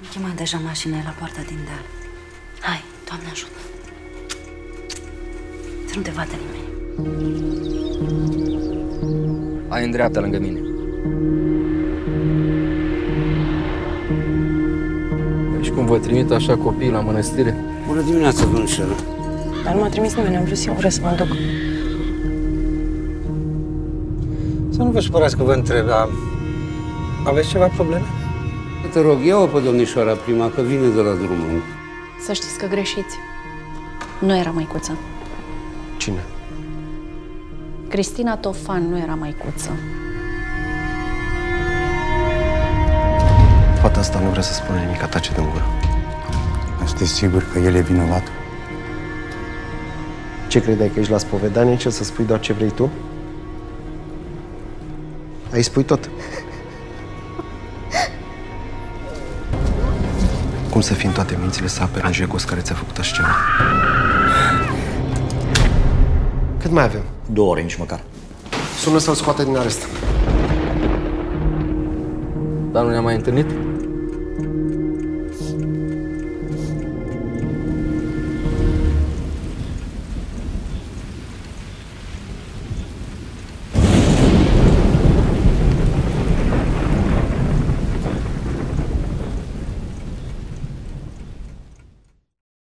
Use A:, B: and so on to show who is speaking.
A: Am chemat deja mașina la poarta din deal. Hai, Doamne ajută. Să nu te vadă nimeni.
B: Hai în dreapta lângă mine. Și cum vă trimit așa copiii la mănăstire?
C: Bună dimineața, domnișoară.
D: Dar nu m-a trimis nimeni, am vrut singură să mă duc.
C: Să nu vă supărați că vă întreb, dar aveți ceva probleme? Te rog, ia-o pe domnișoara prima, că vine de la drumul.
D: Să știți că greșiți. Nu era măicuță.
B: Cine?
D: Cristina Tofan nu era măicuță.
E: Fata asta nu vrea să spună nimic, tace din gură.
F: Sunteți sigur că el e vinovat?
E: Ce credeai, că ești la spovedanie, ce să spui doar ce vrei tu? Aici spui tot. Cum să fii în toate mințile să apere un jecos care ți-a făcut așa ceva? Cât mai avem?
G: 2 ore, nici măcar.
E: Sună să-l scoate din arest.
B: Dar nu ne-am mai întâlnit?